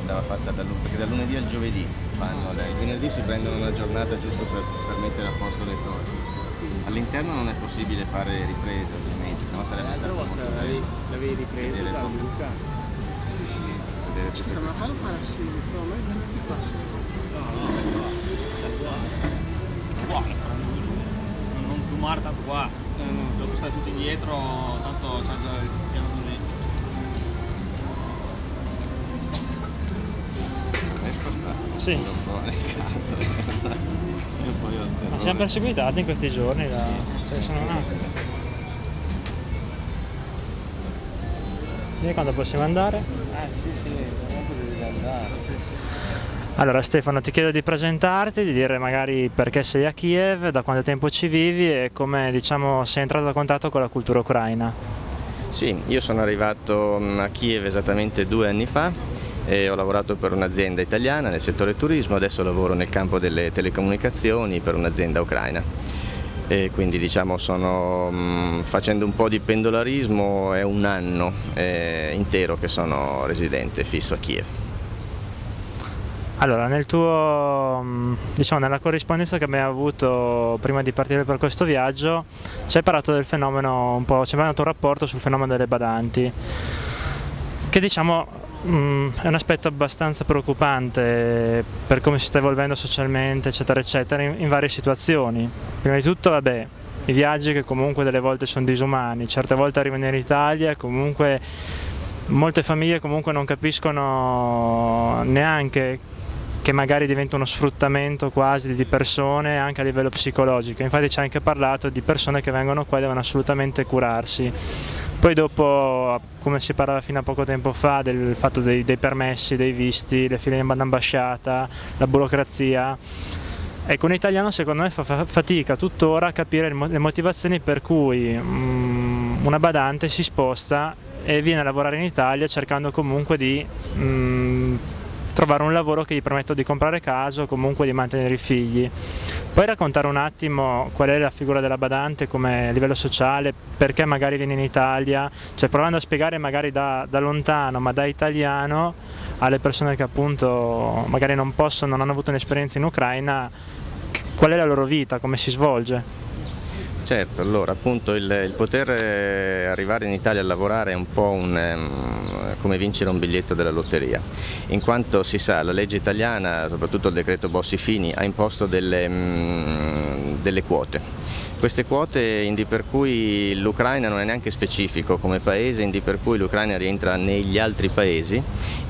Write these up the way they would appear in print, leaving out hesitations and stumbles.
andava fatta perché dal lunedì al giovedì fanno, il venerdì si prendono una giornata giusto per mettere a posto le cose. All'interno non è possibile fare riprese ovviamente, sennò sarebbe stato molto bello. L'avevi ripreso da Luca? Sì, sì. Scusa, ma fallo fare sì, però noi venuti qua. No, qua. Non fumare tanto qua. Dopo stai tutti indietro, tanto c'è già il piano lì. È spostato. Sì. Un po' le scatole. Ma siamo perseguitati in questi giorni da... Cioè, sono Quindi quando possiamo andare? Sì, comunque devi andare. Allora Stefano, ti chiedo di presentarti, di dire magari perché sei a Kiev, da quanto tempo ci vivi e come, diciamo, sei entrato a contatto con la cultura ucraina. Sì, io sono arrivato a Kiev esattamente 2 anni fa e ho lavorato per un'azienda italiana nel settore turismo, adesso lavoro nel campo delle telecomunicazioni per un'azienda ucraina. E quindi diciamo sto facendo un po' di pendolarismo, è un anno intero che sono residente fisso a Kiev. Allora, diciamo, nella corrispondenza che abbiamo avuto prima di partire per questo viaggio, ci hai parlato del fenomeno, ci hai parlato un rapporto sul fenomeno delle badanti, che diciamo è un aspetto abbastanza preoccupante per come si sta evolvendo socialmente, eccetera, eccetera, in varie situazioni. Prima di tutto, vabbè, i viaggi che comunque delle volte sono disumani, certe volte arrivano in Italia, comunque molte famiglie comunque non capiscono neanche che magari diventa uno sfruttamento quasi di persone anche a livello psicologico. Infatti ci ha anche parlato di persone che vengono qua e devono assolutamente curarsi. Poi dopo, come si parlava fino a poco tempo fa, del fatto dei permessi, dei visti, le file in ambasciata, la burocrazia. Ecco, un italiano secondo me fa fatica tuttora a capire le motivazioni per cui una badante si sposta e viene a lavorare in Italia cercando comunque di trovare un lavoro che gli permetta di comprare casa o comunque di mantenere i figli. Puoi raccontare un attimo qual è la figura della badante come a livello sociale, perché magari viene in Italia, cioè provando a spiegare magari da lontano ma da italiano alle persone che appunto magari non hanno avuto un'esperienza in Ucraina, qual è la loro vita, come si svolge? Certo, allora appunto il poter arrivare in Italia a lavorare è un po' come vincere un biglietto della lotteria, in quanto si sa, la legge italiana, soprattutto il decreto Bossi-Fini, ha imposto delle quote. Queste quote indi per cui l'Ucraina non è neanche specifico come paese, indi per cui l'Ucraina rientra negli altri paesi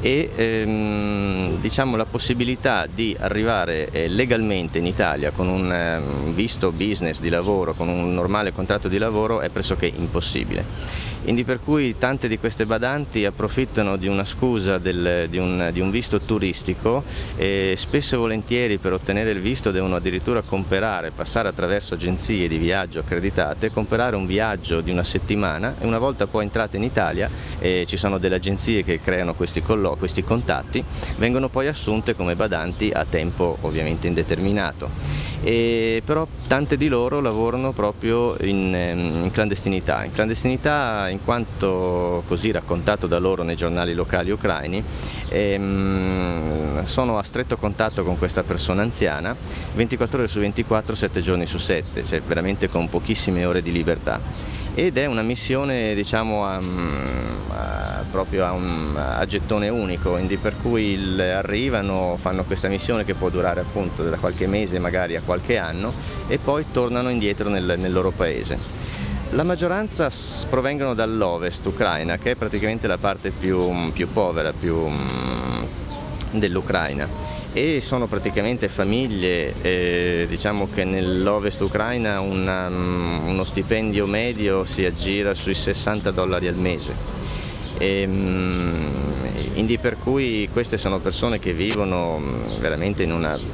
e diciamo la possibilità di arrivare legalmente in Italia con un visto business di lavoro, con un normale contratto di lavoro è pressoché impossibile. Quindi per cui tante di queste badanti approfittano di una scusa di un visto turistico e spesso e volentieri per ottenere il visto devono addirittura passare attraverso agenzie di viaggio accreditate, comprare un viaggio di una settimana e una volta poi entrate in Italia ci sono delle agenzie che creano questi contatti, vengono poi assunte come badanti a tempo ovviamente indeterminato. Però tante di loro lavorano proprio in clandestinità in quanto così raccontato da loro nei giornali locali ucraini, sono a stretto contatto con questa persona anziana 24 ore su 24, 7 giorni su 7, cioè veramente con pochissime ore di libertà. Ed è una missione diciamo proprio a gettone unico, quindi per cui arrivano, fanno questa missione che può durare appunto da qualche mese magari a qualche anno e poi tornano indietro nel loro paese. La maggioranza provengono dall'ovest Ucraina, che è praticamente la parte più povera dell'Ucraina, e sono praticamente famiglie, diciamo che nell'ovest Ucraina uno stipendio medio si aggira sui $60 al mese. Quindi per cui queste sono persone che vivono veramente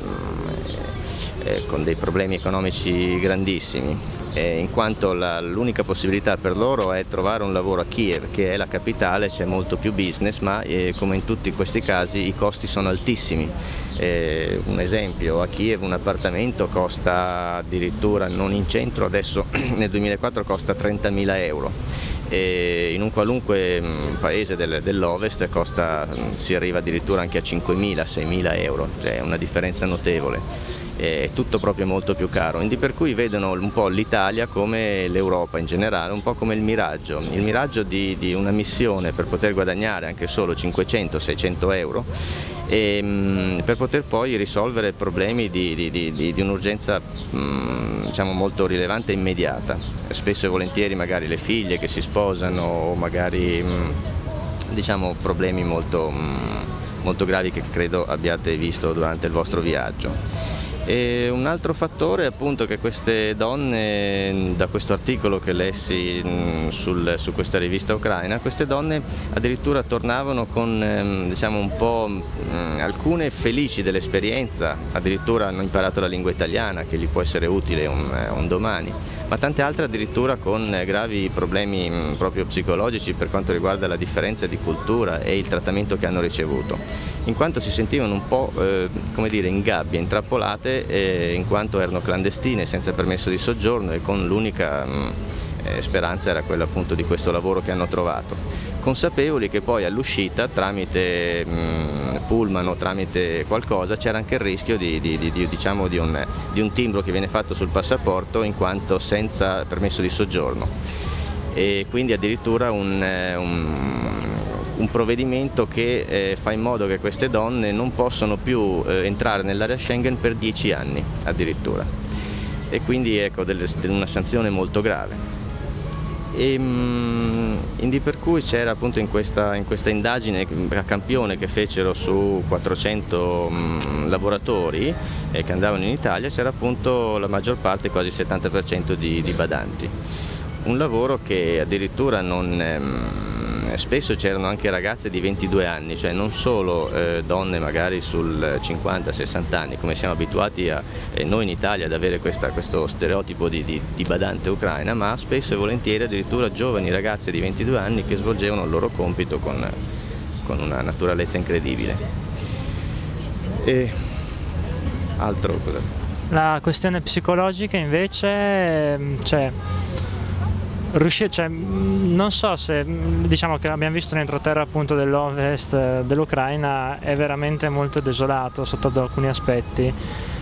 con dei problemi economici grandissimi. In quanto l'unica possibilità per loro è trovare un lavoro a Kiev, che è la capitale, c'è molto più business, ma come in tutti questi casi i costi sono altissimi. Un esempio, a Kiev un appartamento costa addirittura, non in centro, adesso nel 2004 costa 30.000 euro. e in un qualunque paese dell'Ovest si arriva addirittura anche a 5.000-6.000 euro, cioè è una differenza notevole. È tutto proprio molto più caro, quindi per cui vedono un po' l'Italia come l'Europa in generale, un po' come il miraggio di una missione per poter guadagnare anche solo 500-600 euro e per poter poi risolvere problemi di un'urgenza diciamo molto rilevante e immediata. Spesso e volentieri magari le figlie che si sposano o magari diciamo problemi molto gravi che credo abbiate visto durante il vostro viaggio. E un altro fattore è appunto che queste donne, da questo articolo che lessi su questa rivista ucraina, queste donne addirittura tornavano con diciamo un po' alcune felici dell'esperienza, addirittura hanno imparato la lingua italiana che gli può essere utile un domani, ma tante altre addirittura con gravi problemi proprio psicologici per quanto riguarda la differenza di cultura e il trattamento che hanno ricevuto, in quanto si sentivano un po' come dire in gabbie, intrappolate in quanto erano clandestine, senza permesso di soggiorno e con l'unica speranza era quella appunto di questo lavoro che hanno trovato, consapevoli che poi all'uscita tramite pullman o tramite qualcosa c'era anche il rischio diciamo, di un timbro che viene fatto sul passaporto in quanto senza permesso di soggiorno e quindi addirittura un provvedimento che fa in modo che queste donne non possano più entrare nell'area Schengen per 10 anni addirittura e quindi ecco una sanzione molto grave. Quindi per cui c'era appunto in questa indagine a campione che fecero su 400 lavoratori che andavano in Italia, c'era appunto la maggior parte, quasi il 70% di badanti. Un lavoro che addirittura spesso c'erano anche ragazze di 22 anni, cioè non solo donne magari sul 50-60 anni, come siamo abituati noi in Italia ad avere questo stereotipo di badante ucraina, ma spesso e volentieri addirittura giovani ragazze di 22 anni che svolgevano il loro compito con una naturalezza incredibile. E altro cosa? La questione psicologica invece, non so se, diciamo che abbiamo visto l'entroterra appunto dell'Ovest dell'Ucraina è veramente molto desolato sotto alcuni aspetti.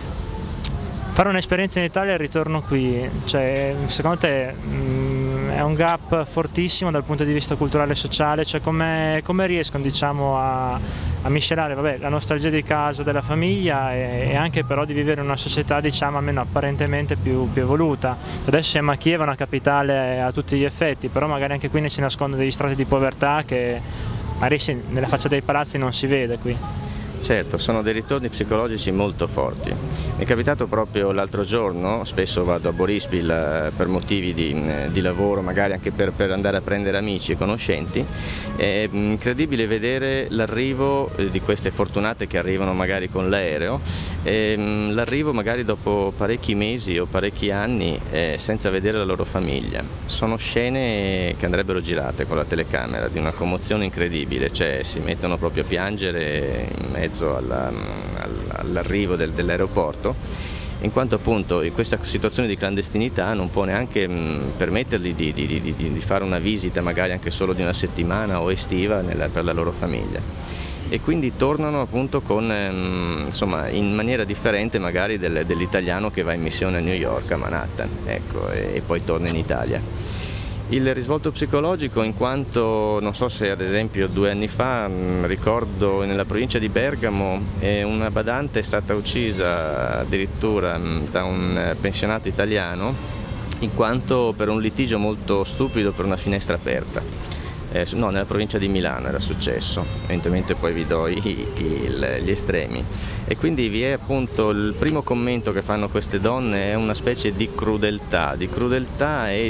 Fare un'esperienza in Italia e il ritorno qui, secondo te è un gap fortissimo dal punto di vista culturale e sociale, come riescono diciamo a miscelare la nostalgia di casa, della famiglia e anche però di vivere in una società diciamo almeno apparentemente più evoluta. Adesso siamo a Kiev, una capitale a tutti gli effetti, però magari anche qui ne si nascondono degli strati di povertà che magari nella faccia dei palazzi non si vede qui. Certo, sono dei ritorni psicologici molto forti. Mi è capitato proprio l'altro giorno, spesso vado a Boryspil per motivi di lavoro, magari anche per andare a prendere amici e conoscenti. È incredibile vedere l'arrivo di queste fortunate che arrivano magari con l'aereo, l'arrivo magari dopo parecchi mesi o parecchi anni senza vedere la loro famiglia. Sono scene che andrebbero girate con la telecamera, di una commozione incredibile, si mettono proprio a piangere in mezzo all'arrivo dell'aeroporto, in quanto appunto in questa situazione di clandestinità non può neanche permettergli di fare una visita magari anche solo di una settimana o estiva per la loro famiglia, e quindi tornano appunto insomma, in maniera differente magari dell'italiano che va in missione a New York, a Manhattan, ecco, e poi torna in Italia. Il risvolto psicologico, in quanto non so se ad esempio 2 anni fa, ricordo nella provincia di Bergamo, una badante è stata uccisa addirittura da un pensionato italiano in quanto per un litigio molto stupido per una finestra aperta. No, nella provincia di Milano era successo, evidentemente poi vi do gli estremi. E quindi vi è appunto il primo commento che fanno queste donne, è una specie di crudeltà e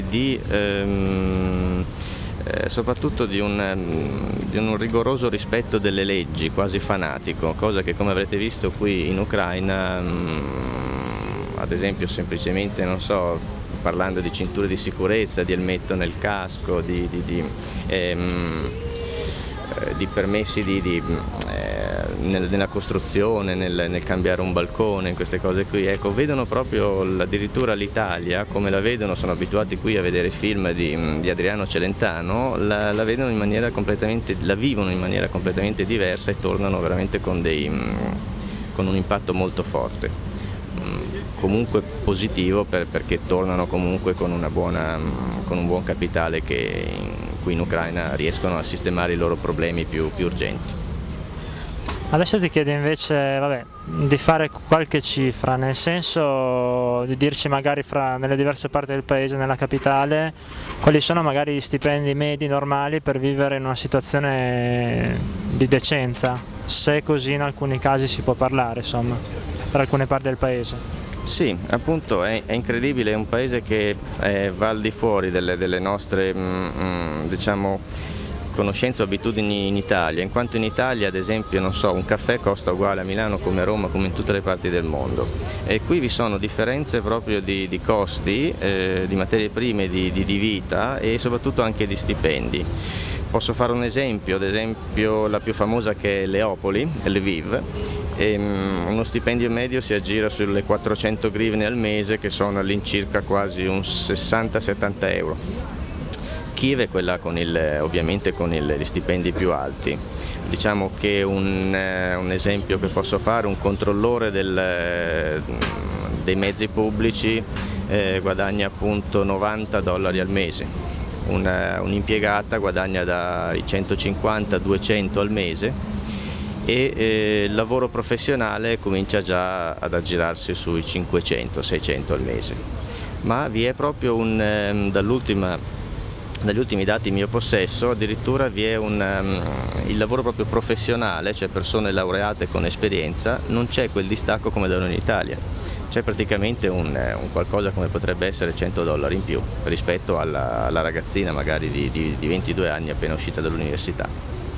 soprattutto di un rigoroso rispetto delle leggi, quasi fanatico, cosa che come avrete visto qui in Ucraina, ad esempio semplicemente, non so, parlando di cinture di sicurezza, di elmetto nel casco, di permessi nella costruzione, nel cambiare un balcone, in queste cose qui, ecco, vedono proprio addirittura l'Italia come la vedono, sono abituati qui a vedere film di Adriano Celentano, la vedono in maniera la vivono in maniera completamente diversa e tornano veramente con un impatto molto forte, comunque positivo perché tornano comunque con un buon capitale qui in Ucraina riescono a sistemare i loro problemi più urgenti. Adesso ti chiedo invece, vabbè, di fare qualche cifra, nel senso di dirci magari nelle diverse parti del paese, nella capitale, quali sono magari gli stipendi medi normali per vivere in una situazione di decenza, se così in alcuni casi si può parlare, insomma, per alcune parti del paese. Sì, appunto è incredibile, è un paese che va al di fuori delle nostre, diciamo, conoscenze o abitudini in Italia, in quanto in Italia ad esempio non so, un caffè costa uguale a Milano come a Roma come in tutte le parti del mondo, e qui vi sono differenze proprio di costi, di materie prime, di vita e soprattutto anche di stipendi. Posso fare un esempio, ad esempio la più famosa che è Leopoli, Lviv, uno stipendio medio si aggira sulle 400 grivne al mese, che sono all'incirca quasi un 60-70 euro. Kiev è quella ovviamente con gli stipendi più alti. Diciamo che un esempio che posso fare, un controllore dei mezzi pubblici guadagna appunto $90 al mese, un'impiegata guadagna dai 150-200 al mese e il lavoro professionale comincia già ad aggirarsi sui 500-600 al mese. Ma vi è proprio dagli ultimi dati in mio possesso, addirittura vi è il lavoro proprio professionale, cioè persone laureate con esperienza, non c'è quel distacco come da noi in Italia, c'è praticamente un qualcosa come potrebbe essere $100 in più rispetto alla ragazzina magari di 22 anni appena uscita dall'università.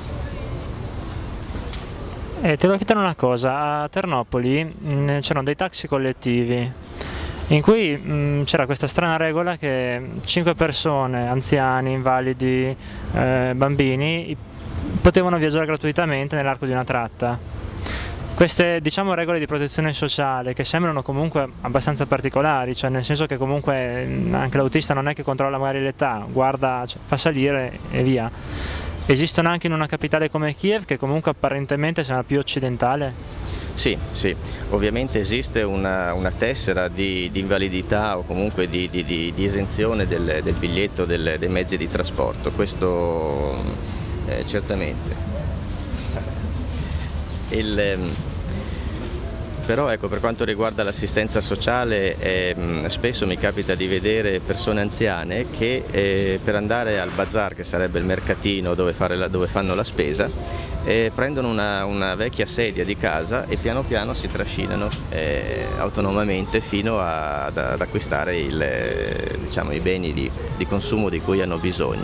Ti volevo chiedere una cosa, a Ternopoli c'erano dei taxi collettivi in cui c'era questa strana regola che 5 persone, anziani, invalidi, bambini, potevano viaggiare gratuitamente nell'arco di una tratta. Queste, diciamo, regole di protezione sociale che sembrano comunque abbastanza particolari, cioè nel senso che comunque anche l'autista non è che controlla magari l'età, guarda, cioè, fa salire e via. Esistono anche in una capitale come Kiev, che comunque apparentemente sembra più occidentale? Sì, ovviamente esiste una tessera di invalidità o comunque di esenzione del biglietto dei mezzi di trasporto, questo certamente. Però ecco, per quanto riguarda l'assistenza sociale, spesso mi capita di vedere persone anziane che per andare al bazar, che sarebbe il mercatino dove fanno la spesa, prendono una vecchia sedia di casa e piano piano si trascinano autonomamente fino ad acquistare diciamo, i beni di consumo di cui hanno bisogno.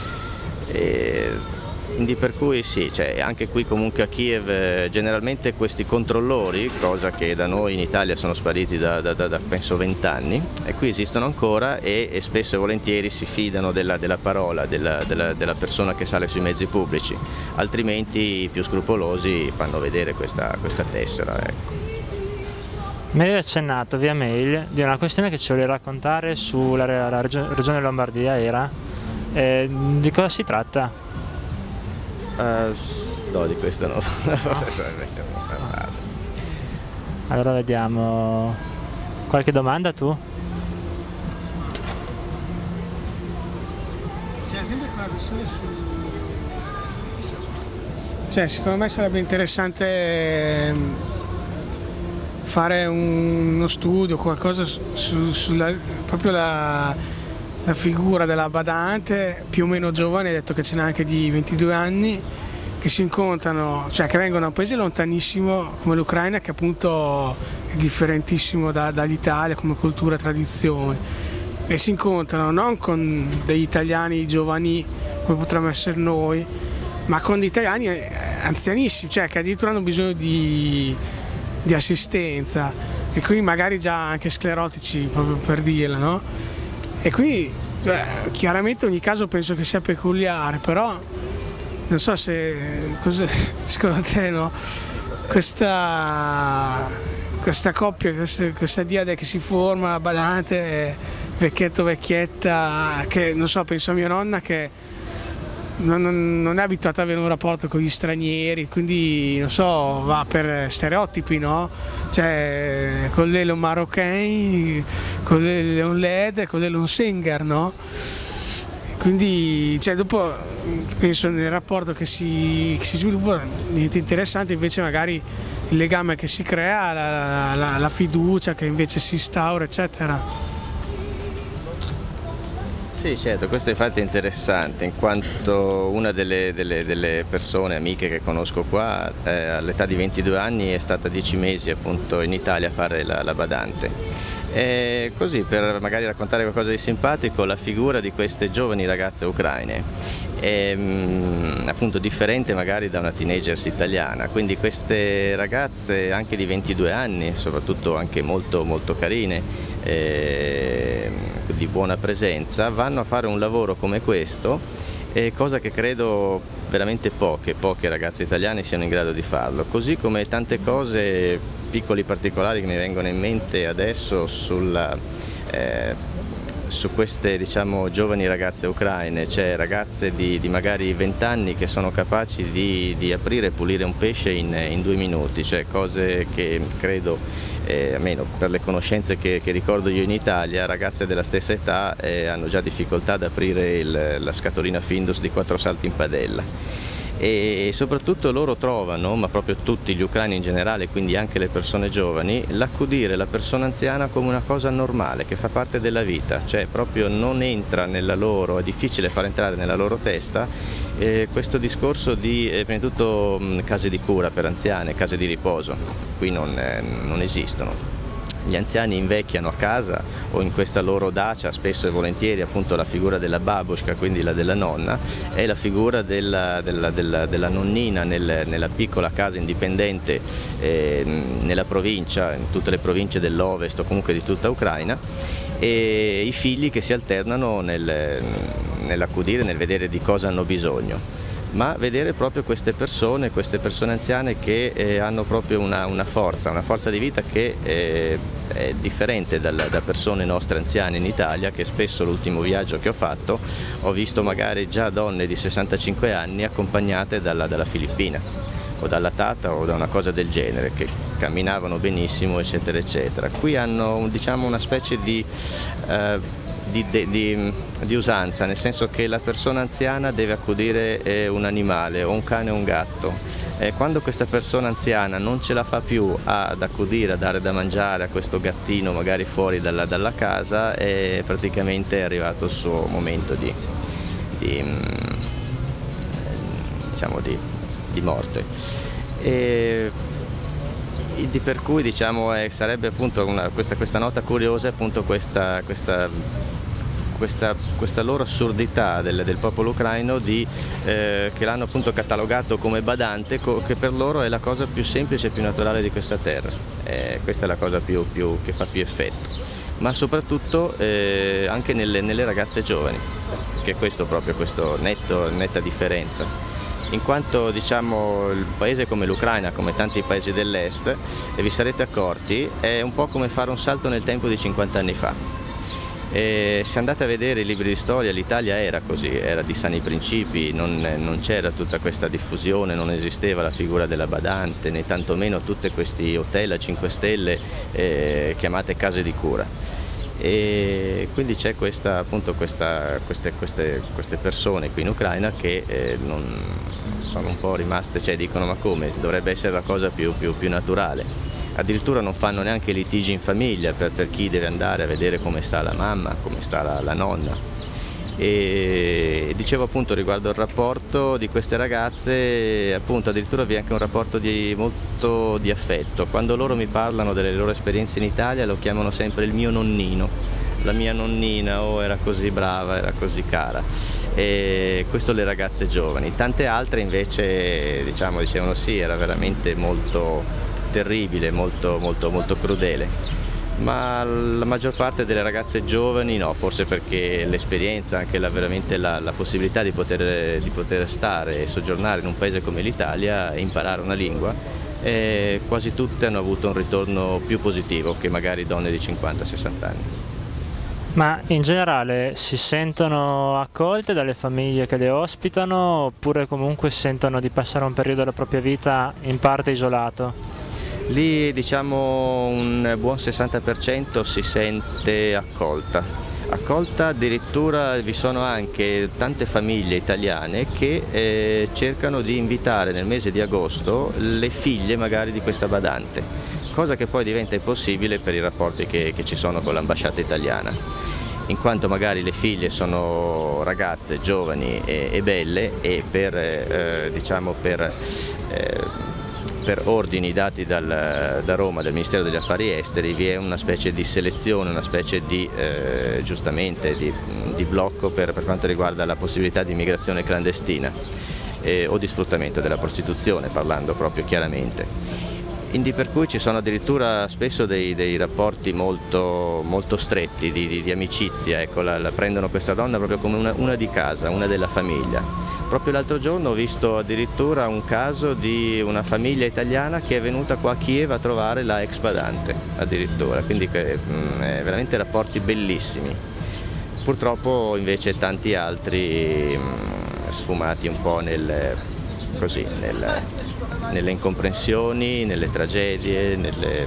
Quindi per cui sì, cioè, anche qui comunque a Kiev generalmente questi controllori, cosa che da noi in Italia sono spariti da penso 20 anni, e qui esistono ancora e spesso e volentieri si fidano della parola della persona che sale sui mezzi pubblici, altrimenti i più scrupolosi fanno vedere questa tessera. Ecco. Mi avevi accennato via mail di una questione che ci volevi raccontare sulla regione Lombardia, di cosa si tratta? No, di questo no. Allora vediamo, qualche domanda tu? C'è sempre quella questione cioè, secondo me sarebbe interessante fare uno studio, qualcosa sulla proprio la figura della badante più o meno giovane, detto che ce n'è anche di 22 anni, che si incontrano, cioè che vengono da un paese lontanissimo come l'Ucraina, che appunto è differentissimo dall'Italia come cultura e tradizione, e si incontrano non con degli italiani giovani come potremmo essere noi, ma con degli italiani anzianissimi, cioè che addirittura hanno bisogno di assistenza e quindi magari già anche sclerotici, proprio per dirla, no? E qui chiaramente ogni caso penso che sia peculiare, però non so se secondo te no? questa coppia, questa diade che si forma, badante, vecchietto, vecchietta, che non so, penso a mia nonna che non è abituata ad avere un rapporto con gli stranieri, quindi non so, va per stereotipi, no? Cioè, con lei è un marocchino, con lei è un led, con lei è un singer, no? Quindi, cioè, dopo penso nel rapporto che si sviluppa diventa interessante invece magari il legame che si crea, la fiducia che invece si instaura, eccetera. Sì, certo, questo infatti è interessante, in quanto una delle persone, amiche che conosco qua, all'età di 22 anni è stata 10 mesi appunto in Italia a fare la badante. E così, per magari raccontare qualcosa di simpatico, la figura di queste giovani ragazze ucraine è appunto differente magari da una teenagers italiana, quindi queste ragazze anche di 22 anni, soprattutto anche molto, molto carine, di buona presenza, vanno a fare un lavoro come questo, cosa che credo veramente poche ragazze italiane siano in grado di farlo, così come tante cose, piccoli particolari che mi vengono in mente adesso su queste, diciamo, giovani ragazze ucraine, cioè ragazze di magari 20 anni che sono capaci di aprire e pulire un pesce in 2 minuti, cioè cose che credo, almeno per le conoscenze che ricordo io in Italia, ragazze della stessa età hanno già difficoltà ad aprire la scatolina Findus di 4 salti in padella. E soprattutto loro trovano, ma proprio tutti gli ucraini in generale, quindi anche le persone giovani, l'accudire la persona anziana come una cosa normale, che fa parte della vita, cioè proprio non entra nella loro, è difficile far entrare nella loro testa questo discorso di, prima di tutto, case di cura per anziane, case di riposo, qui non esistono. Gli anziani invecchiano a casa o in questa loro dacia, spesso e volentieri appunto la figura della babushka, quindi la della nonna, è la figura della nonnina nella piccola casa indipendente nella provincia, in tutte le province dell'Ovest o comunque di tutta Ucraina, e i figli che si alternano nell'accudire, nel vedere di cosa hanno bisogno. Ma vedere proprio queste persone anziane che hanno proprio una forza di vita che è differente da persone nostre anziane in Italia, che spesso l'ultimo viaggio che ho fatto ho visto magari già donne di 65 anni accompagnate dalla Filippina o dalla Tata o da una cosa del genere, che camminavano benissimo, eccetera eccetera. Qui hanno, diciamo, una specie di usanza, nel senso che la persona anziana deve accudire un animale o un cane o un gatto. Quando questa persona anziana non ce la fa più ad accudire, a dare da mangiare a questo gattino magari fuori dalla casa, praticamente è arrivato il suo momento di morte. Per cui, diciamo, sarebbe appunto questa nota curiosa, appunto questa loro assurdità del popolo ucraino che l'hanno appunto catalogato come badante, che per loro è la cosa più semplice e più naturale di questa terra. Questa è la cosa che fa più effetto, ma soprattutto anche nelle ragazze giovani, che questo proprio, questa netta differenza. In quanto, diciamo, il paese come l'Ucraina, come tanti paesi dell'est, e vi sarete accorti, è un po' come fare un salto nel tempo di 50 anni fa. Se andate a vedere i libri di storia, l'Italia era così, era di sani principi, non c'era tutta questa diffusione, non esisteva la figura della badante, né tantomeno tutti questi hotel a 5 stelle chiamate case di cura. E quindi c'è queste persone qui in Ucraina che sono un po' rimaste, cioè dicono: ma come, dovrebbe essere la cosa più naturale. Addirittura non fanno neanche litigi in famiglia per chi deve andare a vedere come sta la mamma, come sta la nonna. E dicevo appunto riguardo il rapporto di queste ragazze, appunto addirittura vi è anche un rapporto molto di affetto. Quando loro mi parlano delle loro esperienze in Italia lo chiamano sempre il mio nonnino, la mia nonnina, oh era così brava, era così cara. E questo le ragazze giovani. Tante altre invece, diciamo, dicevano sì, era veramente molto terribile, molto crudele. Ma la maggior parte delle ragazze giovani no, forse perché l'esperienza, anche veramente la possibilità di poter stare e soggiornare in un paese come l'Italia e imparare una lingua quasi tutte hanno avuto un ritorno più positivo che magari donne di 50-60 anni. Ma in generale si sentono accolte dalle famiglie che le ospitano oppure comunque sentono di passare un periodo della propria vita in parte isolato? Lì diciamo un buon 60% si sente accolta. Accolta addirittura vi sono anche tante famiglie italiane che cercano di invitare nel mese di agosto le figlie magari di questa badante, cosa che poi diventa impossibile per i rapporti che ci sono con l'ambasciata italiana, in quanto magari le figlie sono ragazze giovani e belle e per ordini dati da Roma, del Ministero degli Affari Esteri, vi è una specie di selezione, una specie di giustamente di blocco per quanto riguarda la possibilità di immigrazione clandestina o di sfruttamento della prostituzione, parlando proprio chiaramente. Quindi per cui ci sono addirittura spesso dei rapporti molto stretti di amicizia, ecco, prendono questa donna proprio come una di casa, una della famiglia. Proprio l'altro giorno ho visto addirittura un caso di una famiglia italiana che è venuta qua a Kiev a trovare la ex badante, addirittura, quindi veramente rapporti bellissimi. Purtroppo invece tanti altri sfumati un po' nelle incomprensioni, nelle tragedie,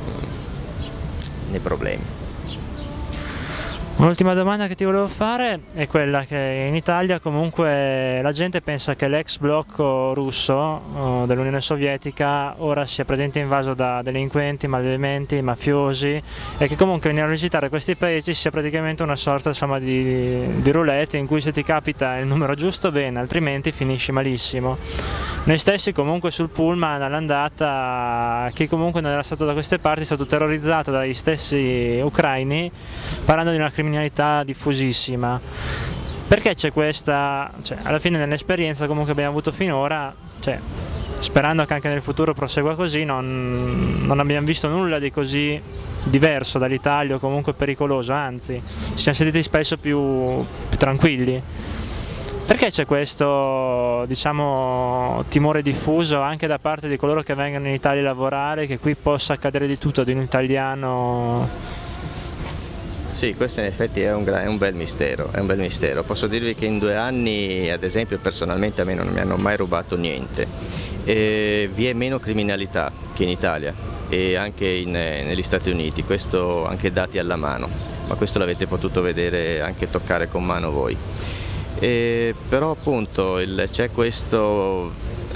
nei problemi. Un'ultima domanda che ti volevo fare è quella che in Italia comunque la gente pensa che l'ex blocco russo dell'Unione Sovietica ora sia praticamente invaso da delinquenti, malviventi, mafiosi e che comunque venire a visitare questi paesi sia praticamente una sorta insomma, di roulette in cui se ti capita il numero giusto bene, altrimenti finisci malissimo. Noi stessi comunque sul pullman all'andata, chi comunque non era stato da queste parti è stato terrorizzato dagli stessi ucraini parlando di una criminalità diffusissima. Perché c'è questa, alla fine nell'esperienza comunque abbiamo avuto finora, sperando che anche nel futuro prosegua così, non abbiamo visto nulla di così diverso dall'Italia o comunque pericoloso, anzi ci siamo sentiti spesso più tranquilli. Perché c'è questo, diciamo, timore diffuso anche da parte di coloro che vengono in Italia a lavorare, che qui possa accadere di tutto ad un italiano? Sì, questo in effetti è un bel mistero, Posso dirvi che in 2 anni, ad esempio, personalmente a me non mi hanno mai rubato niente. Vi è meno criminalità che in Italia e anche negli Stati Uniti, questo anche dati alla mano, ma questo l'avete potuto vedere, anche toccare con mano voi. Però appunto c'è quest'idea,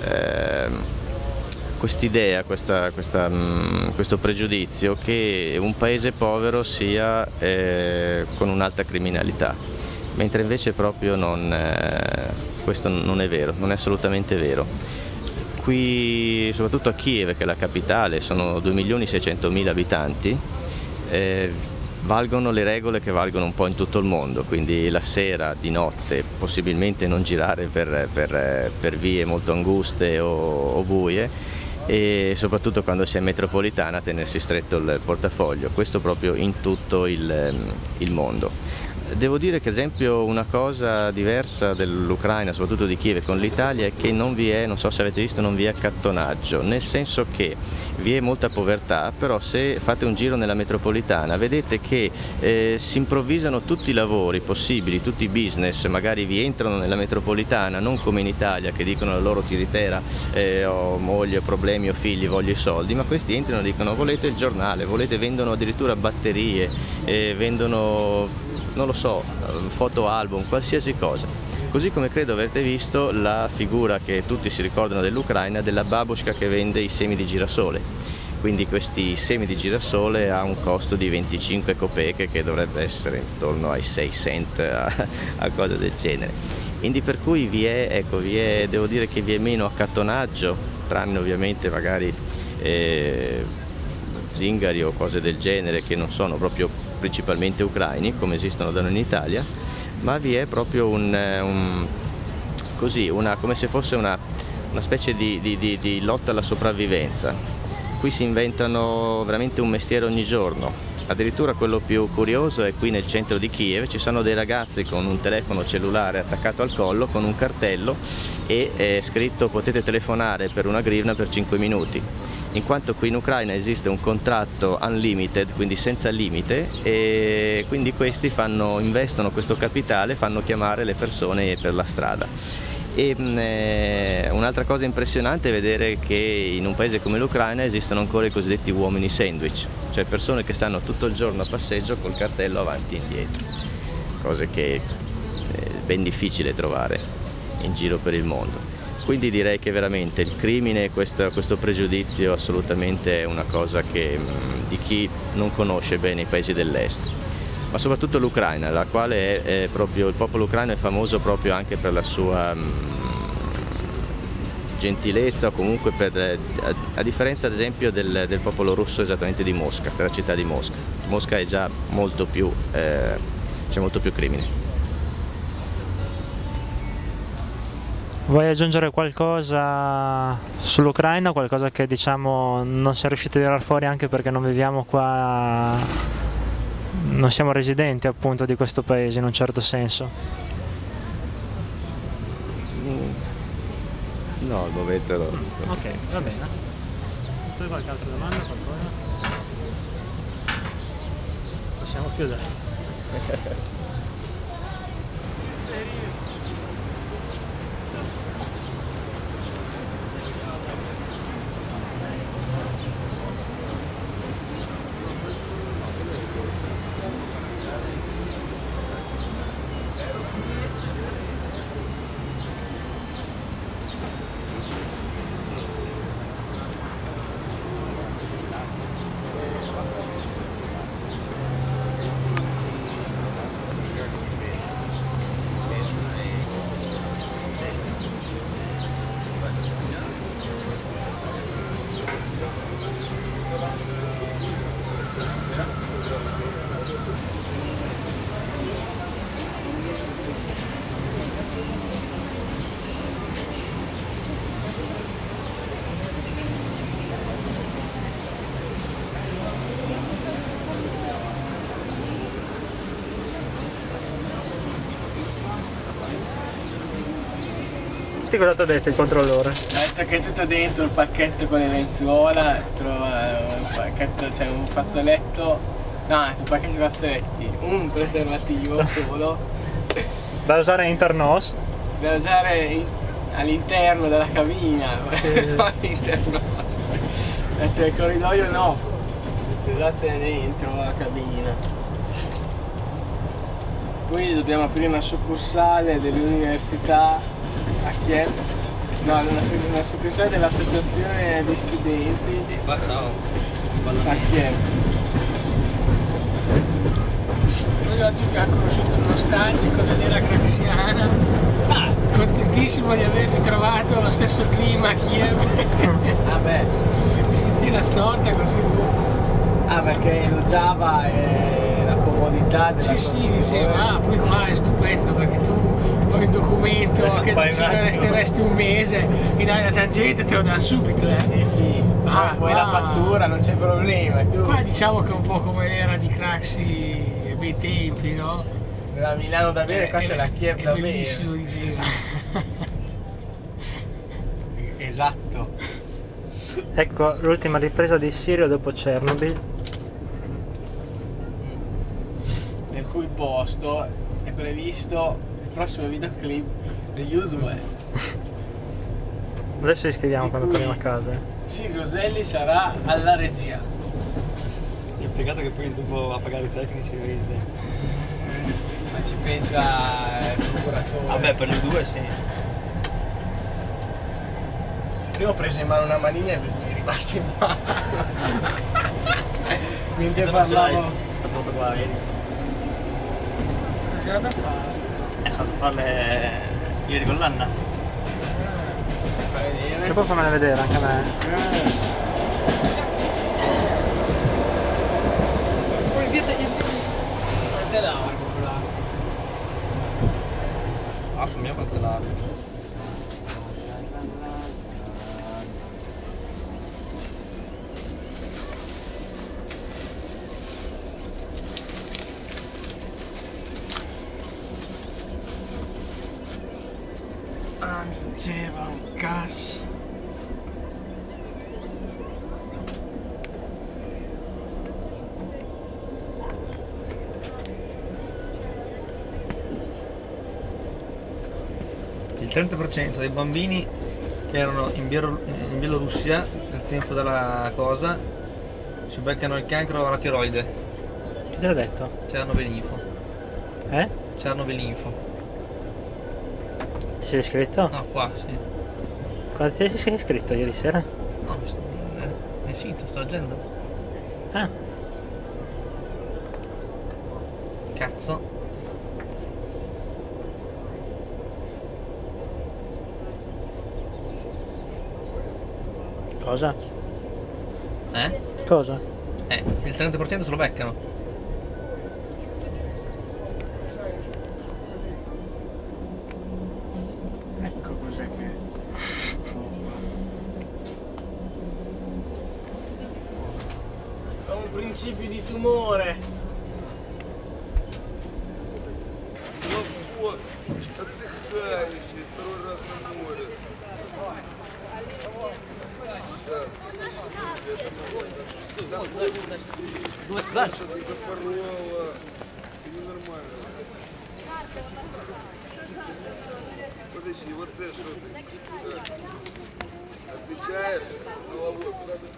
questo pregiudizio che un paese povero sia con un'alta criminalità, mentre invece proprio questo non è vero, non è assolutamente vero. Qui, soprattutto a Kiev, che è la capitale, sono 2.600.000 abitanti, valgono le regole che valgono un po' in tutto il mondo, quindi la sera, di notte, possibilmente non girare per vie molto anguste o buie e soprattutto quando si è in metropolitana tenersi stretto il portafoglio, questo proprio in tutto il mondo. Devo dire che ad esempio una cosa diversa dell'Ucraina, soprattutto di Kiev con l'Italia, è che non vi è, non so se avete visto, non vi è accattonaggio, nel senso che vi è molta povertà, però se fate un giro nella metropolitana vedete che si improvvisano tutti i lavori possibili, tutti i business, magari vi entrano nella metropolitana, non come in Italia che dicono alla loro tiritera ho moglie, ho problemi, ho figli, voglio i soldi, ma questi entrano e dicono volete il giornale, vendono addirittura batterie, vendono, non lo so, fotoalbum, qualsiasi cosa. Così come credo avrete visto la figura che tutti si ricordano dell'Ucraina, della babushka che vende i semi di girasole. Quindi questi semi di girasole ha un costo di 25 copeche, che dovrebbe essere intorno ai 6 cent, a cose del genere. Quindi per cui devo dire che vi è meno accattonaggio, tranne ovviamente magari zingari o cose del genere che non sono proprio principalmente ucraini, come esistono da noi in Italia, ma vi è proprio come se fosse una specie di lotta alla sopravvivenza. Qui si inventano veramente un mestiere ogni giorno. Addirittura quello più curioso è qui nel centro di Kiev, ci sono dei ragazzi con un telefono cellulare attaccato al collo con un cartello e è scritto potete telefonare per una grivna per 5 minuti. in quanto qui in Ucraina esiste un contratto unlimited, quindi senza limite, e quindi questi investono questo capitale, fanno chiamare le persone per la strada. E un'altra cosa impressionante è vedere che in un paese come l'Ucraina esistono ancora i cosiddetti uomini sandwich, cioè persone che stanno tutto il giorno a passeggio col cartello avanti e indietro, cose che è ben difficile trovare in giro per il mondo. Quindi direi che veramente il crimine, questo pregiudizio assolutamente è una cosa di chi non conosce bene i paesi dell'est, ma soprattutto l'Ucraina, la quale è proprio, il popolo ucraino è famoso proprio anche per la sua gentilezza, o comunque a differenza ad esempio del popolo russo, esattamente di Mosca, della città di Mosca. Mosca è già molto più, c'è molto più crimine. Vuoi aggiungere qualcosa sull'Ucraina, qualcosa che diciamo non si è riusciti a tirar fuori anche perché non viviamo qua? Non siamo residenti appunto di questo paese in un certo senso. No, al momento no. Ok, va bene. Tu hai qualche altra domanda? Qualcosa? Possiamo chiudere. Cosa ti ha detto il controllore? Ha detto che è tutto dentro il pacchetto con le lenzuola, trova un pacchetto, cioè un fazzoletto, no, sono pacchetto di fazzoletti, un preservativo solo. Da usare internos? Da usare all'interno della cabina, no all'interno. Ha detto il corridoio no, usate dentro la cabina. Poi dobbiamo aprire una succursale dell'università a Kiev, no, una succursale dell'associazione di studenti a Kiev. Noi oggi abbiamo conosciuto uno nostalgico dell'era craxiana, contentissimo di aver ritrovato lo stesso clima a Kiev. Vabbè, tira storta così. Perché elogiava la comodità della Sì, diceva, poi qua è stupendo perché tu poi un documento che resteresti un mese, mi dai la tangente e te lo danno subito. Sì, poi la fattura non c'è problema. Qua diciamo che è un po' come l'era di Craxi ai bei tempi, no? La Milano da bere, qua c'è la Kiev da bere. Bellissimo, diceva. Esatto. Ecco l'ultima ripresa di Sirio dopo Chernobyl. Nel cui posto è previsto il prossimo videoclip degli U2. Adesso li scriviamo quando torniamo a casa. Sì, Roselli sarà alla regia. È peccato che poi dopo a pagare i tecnici vedi. Ma ci pensa il procuratore. Vabbè, per gli U2 sì. Prima ho preso in mano una maniglia e mi è rimasta in mano. Mentre parlavo. La foto qua, vedi? Cosa da fare? Sono andato a farle ieri con l'Anna. Fai vedere. E poi fammele vedere anche a me. Poi via quanto è largo là? Sono mio quanto è largo. Mi diceva un cazzo. 30% dei bambini che erano in Bielorussia nel tempo della cosa si beccano il cancro alla tiroide. Chi te l'ha detto? Chernobyl-info. Chernobyl-info. Ti sei iscritto? No, qua, sì. Quando ti sei iscritto ieri sera? No, nel sito, sto leggendo. Ah. Cazzo. Cosa? Eh? Cosa? Il 30% se lo beccano. Ecco cos'è che... Ho un principio di tumore. Подожди, вот это что ты? Отвечаешь? Головой куда ты?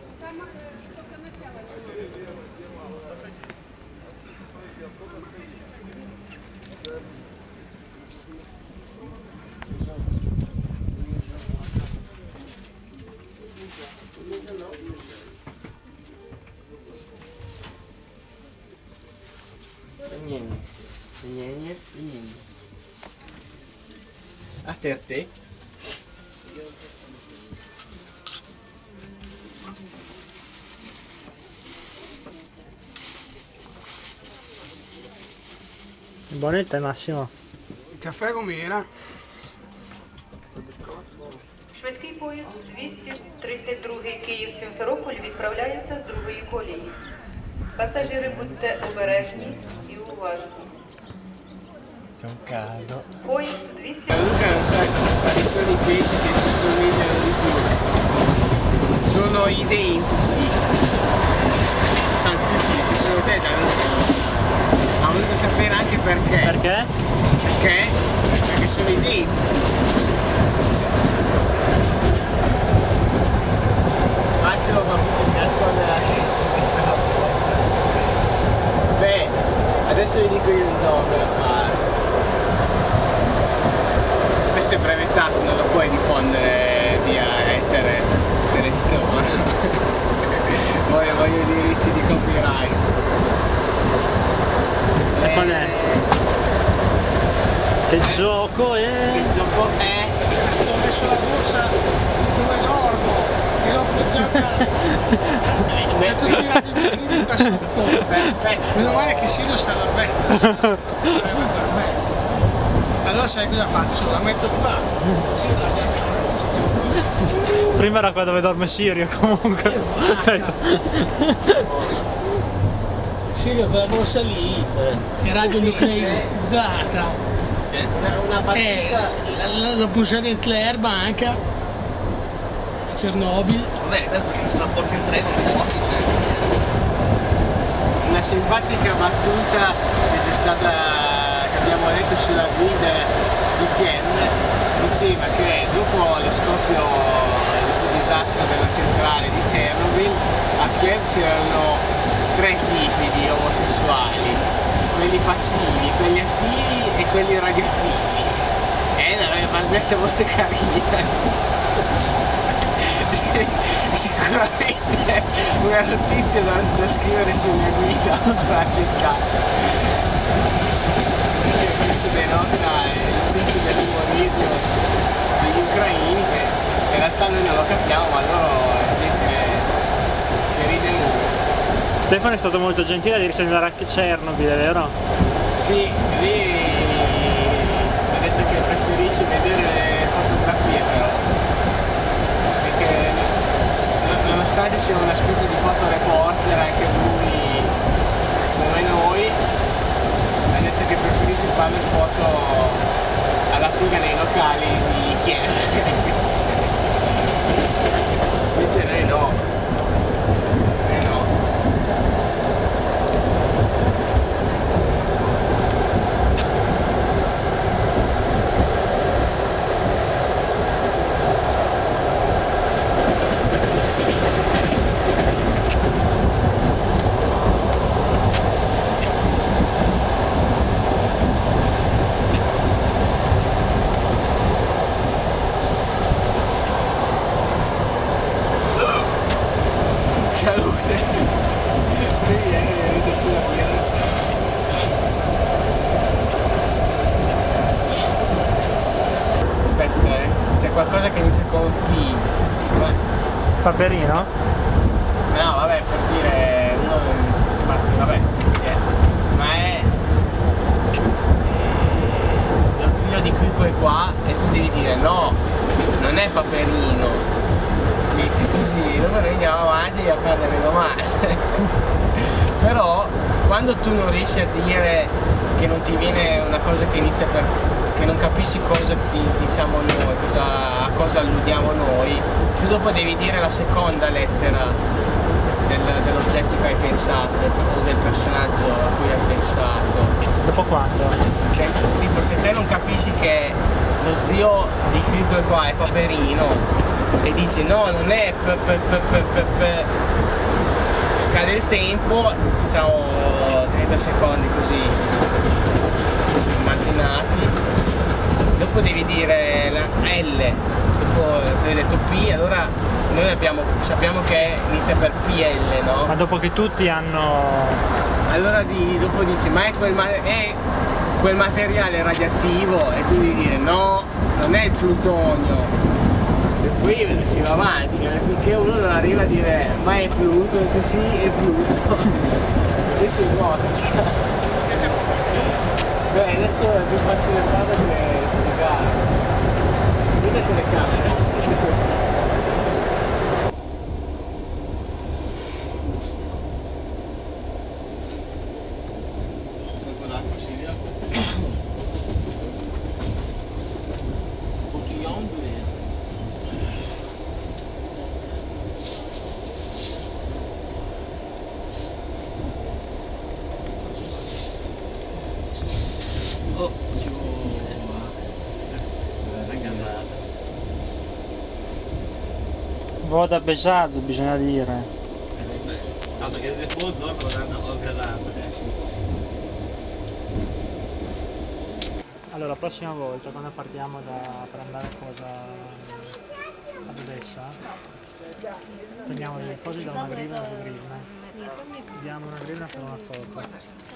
A te? Buono il tè, Massimo. Il caffè com'era? Швидкий поїзд 232 Київ-Сімферополь відправляється з другої колії. Пасажири, будьте обережні і уважні. C'è un caldo. Поїзд 200... Luca non sa quali sono i pesci che si somigliano di più. Sono identici. Sono tutti, se sono te già non so. Ma ho voluto sapere anche perché. Perché? Perché sono identici. Massimo fa tutto il casco della testa. Beh, adesso vi dico io un gioco da fare. Questo è brevettato, non lo puoi diffondere via etere su Telestore. Voglio i diritti di copyright. E qual è? Che gioco è? Il gioco è... Ho messo la borsa dove dormo e l'ho appoggiata... C'è tutti i radioclini qua sotto. Perfetto. Meno male che Silvio sta dormendo, se no si preoccuperebbe per me. Allora sai cosa faccio? La metto qua. Prima era qua dove dorme Sirio comunque. Sirio, quella borsa lì è radionucleizzata. Una battuta. L'ho bussata in Claire Banca a Chernobyl. Vabbè, tanto se la porti in treno non porti, cioè. Una simpatica battuta che c'è stata, che abbiamo letto sulla guida di Ken, diceva che dopo lo scoppio, dopo il disastro della centrale di Chernobyl, a Kiev c'erano tre tipi di omosessuali, quelli passivi, quelli attivi e quelli radioattivi. Una barzetta molto carina. Sicuramente una notizia da scrivere sulla guida alla città. Questo denota il senso dell'umorismo degli ucraini, che in realtà noi non lo capiamo, ma loro è gente che ride molto. Stefano è stato molto gentile ieri sera andare a Chernobyl, è vero? Sì, lì ha detto che preferisce vedere le fotografie però. Perché nonostante sia una specie di fotoreporter, anche lui come noi, ha detto che preferisce fare le foto alla fuga nei locali di Kiev. Invece noi no. Salute. Vieni sulla birra. Aspetta, c'è qualcosa che inizia con P. Paperino? No, vabbè, per dire uno, infatti, vabbè, ma è lo zio di Quico è qua e tu devi dire no, non è Paperino. Metti così, dopo noi andiamo avanti a fare delle domande. Però quando tu non riesci a dire che non ti viene una cosa che inizia per che non capisci cosa diciamo noi, a cosa alludiamo noi, tu dopo devi dire la seconda lettera dell'oggetto che hai pensato o del personaggio a cui hai pensato. Dopo quanto? Tipo se te non capisci che lo zio di Quico qua è Paperino e dici no, non è scade il tempo, facciamo 30 secondi così immaginati, dopo devi dire la L, dopo ti hai detto P, allora noi sappiamo che inizia per PL, no? Ma dopo che tutti hanno... Allora dopo dici ma è quel materiale radioattivo e tu devi dire no, non è il plutonio. E poi si va avanti, finché uno non arriva a dire ma è Pluto, e sì è Pluto. Adesso è nuovo. Beh, adesso è più facile farlo che spiegare. Vedi le telecamere. Voda Besaggio bisogna dire. No, perché le foto dopo l'hanno gradato adesso. Allora, la prossima volta quando partiamo per andare ad Odessa, togliamo le cose da una griglia a una griglia. Diamo una griglia per una foto.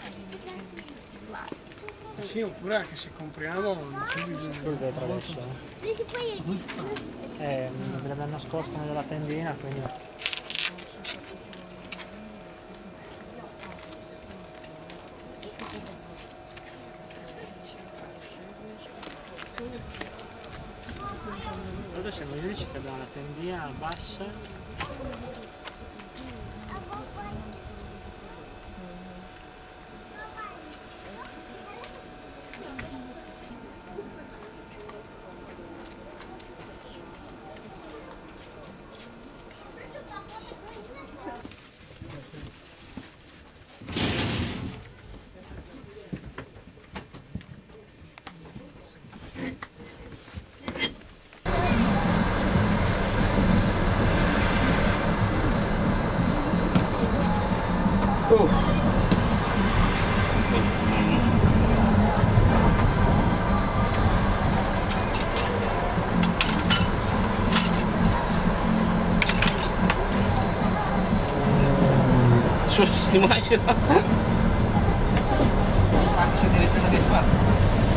Sì, oppure anche se compriamo Quello che attraverso. Dovrebbe nascosto nella tendina, quindi. Allora siamo gli unici che abbiamo la tendina bassa. Si immagina anche se delle prese che hai fatto.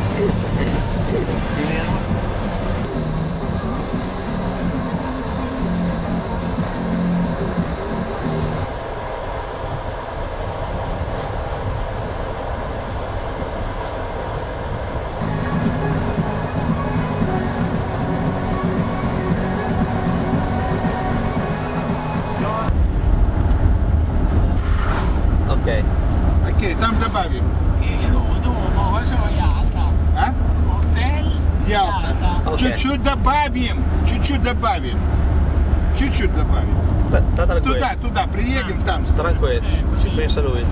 Окей, там добавим. Dopo, siamo a Ялта. А? Hotel Ялта. Чуть-чуть добавим. Чуть-чуть добавим. Чуть-чуть добавим. Туда, приедем там. Tranquillo, ci pensa lui.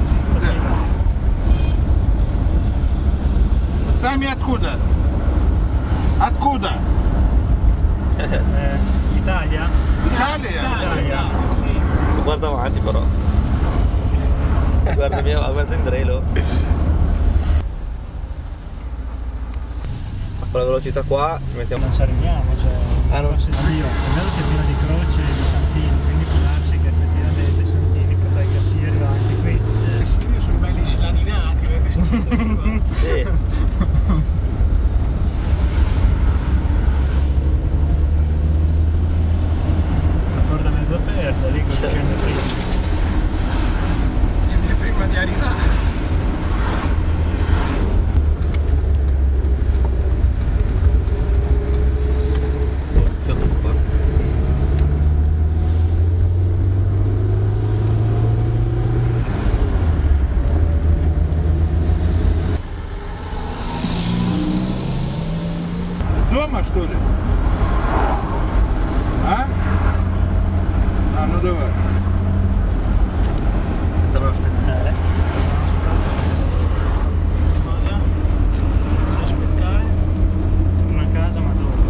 Сами откуда? Откуда? Italia? Italia? Guarda avanti però. Guarda Indrelo. A quella velocità qua ci mettiamo. Non ci arriviamo, cioè. Ah, no. Io, è vero che è pieno di croce e di santini, quindi può darsi che effettivamente certo, lì cosa scende prima. Scende prima di arrivare. Дома, что ли? А? А, ну давай. Devo aspettare. Cosa? Devo aspettare. Una casa ma dove?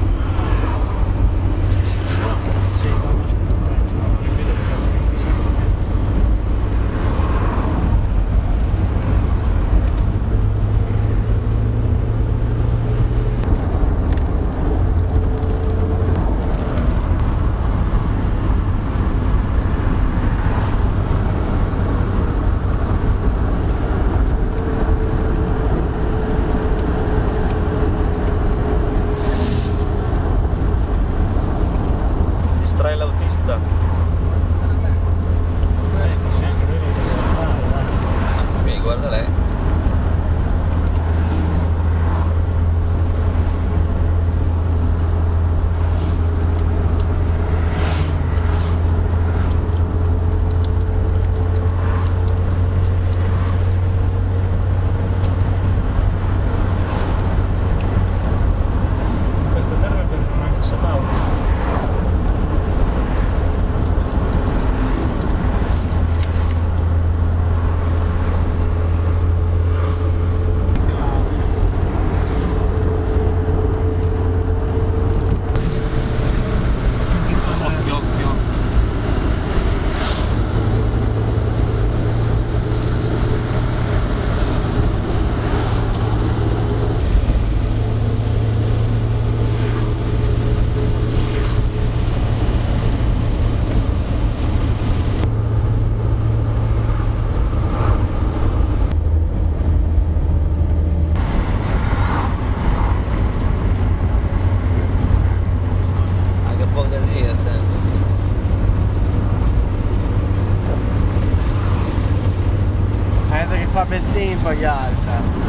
Sì, dopo aspettare. No, ripeto che fa 20 secondi. Distrae l'autista. Così anche lui lo deve fare, dai. Ok, guarda lei. Questa terra per non anche Sabaudo. Occhio, occhio. Anche un po' da dire, sempre. Che fa bel tempo gli altri.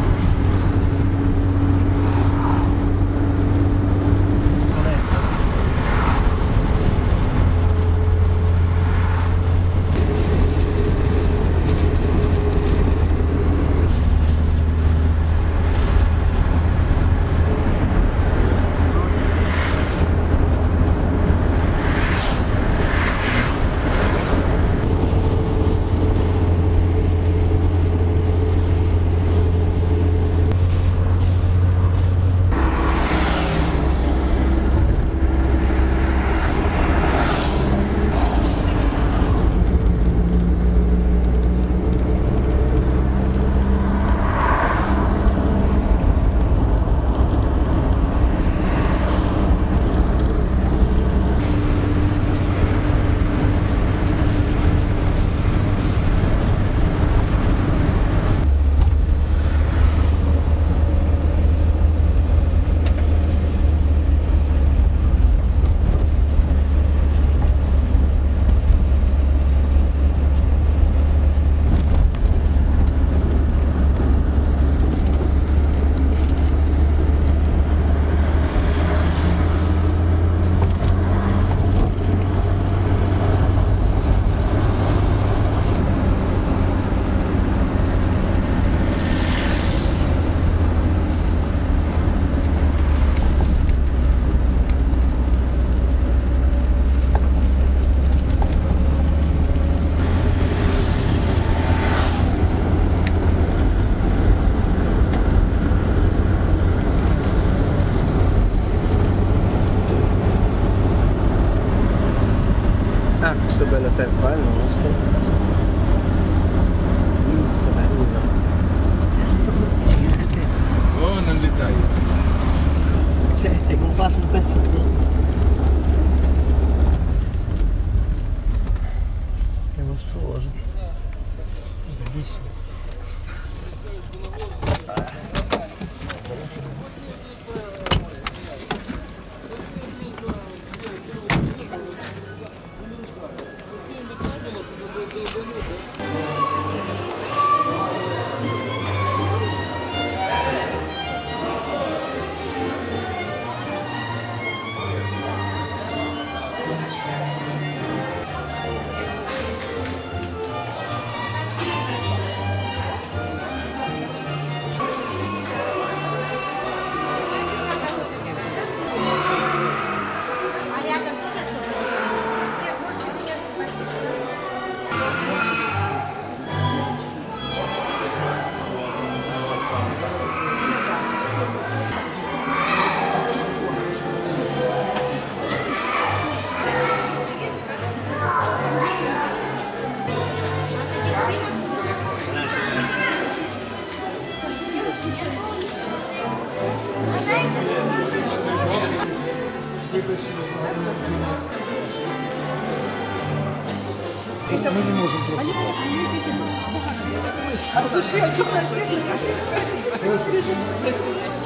Ah, questo bello tempo è il nostro. Che bello. Cazzo, che gigante. Oh, non li dai. Cioè, hai comprato un pezzo di... È mostruoso. È bellissimo. Мы не можем просто. От души, очень спасибо.